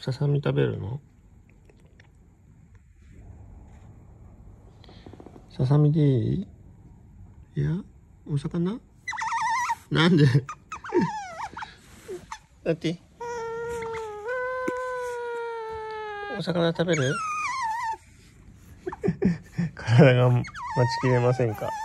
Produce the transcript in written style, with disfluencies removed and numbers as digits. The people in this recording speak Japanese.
ささみ食べるの？ささみでいい？いや、お魚？なんでだってお魚食べる？体が待ちきれませんか？